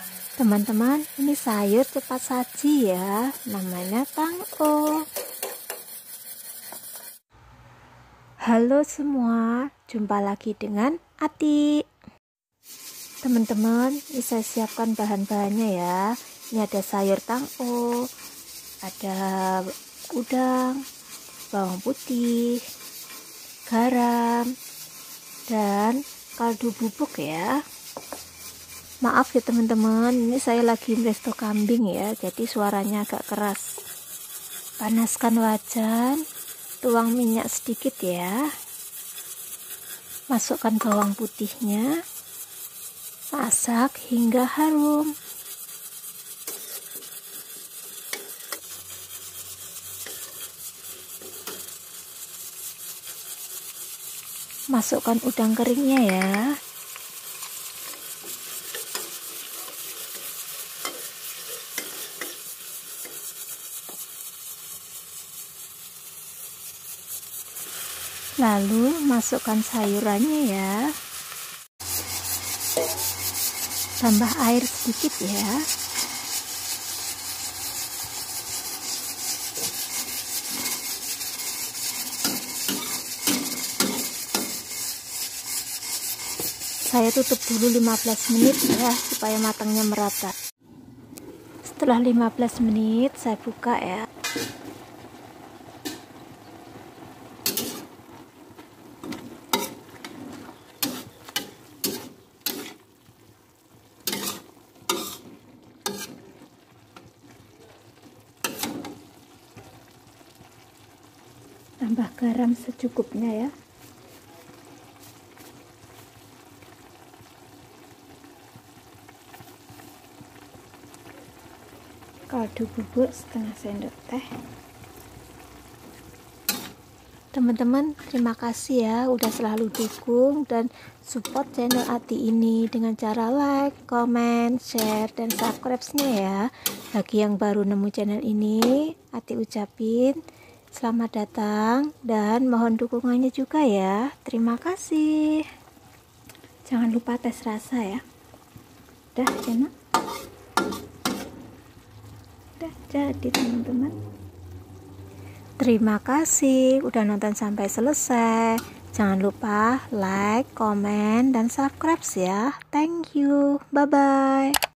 Teman-teman, ini sayur cepat saji ya, namanya tangko. Halo semua, jumpa lagi dengan Ati. Teman-teman, ini saya siapkan bahan-bahannya ya. Ini ada sayur tangko, ada udang, bawang putih, garam, dan kaldu bubuk ya. Maaf ya teman-teman, ini saya lagi meresto kambing ya, jadi suaranya agak keras. Panaskan wajan, tuang minyak sedikit ya. Masukkan bawang putihnya, masak hingga harum. Masukkan udang keringnya ya. Lalu masukkan sayurannya ya. Tambah air sedikit ya. Saya tutup dulu 15 menit ya, supaya matangnya merata. Setelah 15 menit saya buka ya. Tambah garam secukupnya ya. Kaldu bubuk setengah sendok teh. Teman-teman, terima kasih ya udah selalu dukung dan support channel Ati ini dengan cara like, comment, share, dan subscribe-nya ya. Bagi yang baru nemu channel ini, Ati ucapin selamat datang dan mohon dukungannya juga ya. Terima kasih. Jangan lupa tes rasa ya. Udah enak. Udah jadi teman-teman. Terima kasih udah nonton sampai selesai. Jangan lupa like, comment, dan subscribe ya. Thank you. Bye-bye.